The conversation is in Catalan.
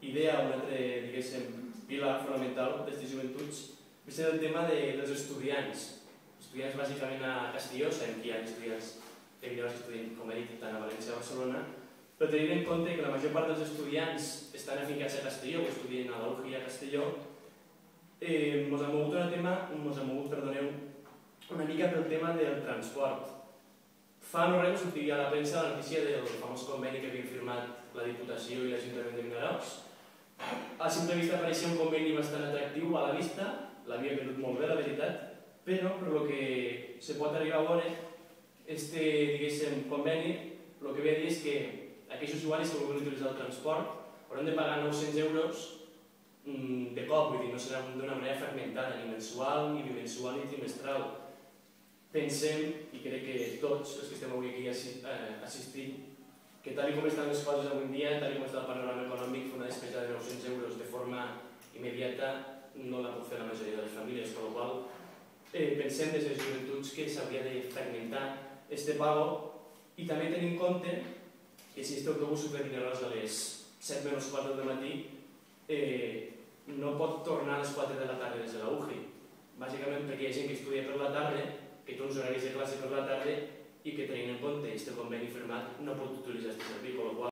idea, un altre, diguéssim, pilar fonamental d'aquestes joventuts va ser el tema dels estudiants. Estudiants bàsicament a Castelló, sabem que hi ha estudiants que estudien, com he dit, tant a València com a Barcelona, però tenint en compte que la major part dels estudiants estan afincats a Castelló, que estudien a l'UGI a Castelló, ens ha mogut una mica pel tema del transport. Fa no res sortia a la premsa la notícia del famós conveni que havien firmat la Diputació i l'Ajuntament de Vinaròs. A simple vista pareixia un conveni bastant atractiu a la vista, l'havia venut molt bé, la veritat, però per el que se pot arribar a veure, aquest conveni el que ve a dir és que aquells usuaris que vulguin utilitzar el transport hauran de pagar 900 euros de cop, vull dir, no serà d'una manera fragmentada, ni mensual, ni bimensual, ni trimestral. Pensem, i crec que tots els que estem avui aquí assistint, que tal com estan les coses avui en dia, tal com està el panorama econòmic, fer una despesa de 900 euros de forma immediata no la pot fer la majoria de les famílies, per la qual pensem des de les joventuts que s'hauria de fragmentar este pago i també tenir en compte que si este autobús surt de Vinaròs a les 7 menys 4 del matí no pot tornar a les 4 de la tarda des de la UGI, bàsicament perquè hi ha gent que estudia per la tarda, que té uns horaris de classe per la tarda i que tenint en compte aquest conveni firmat no pot utilitzar aquest servei,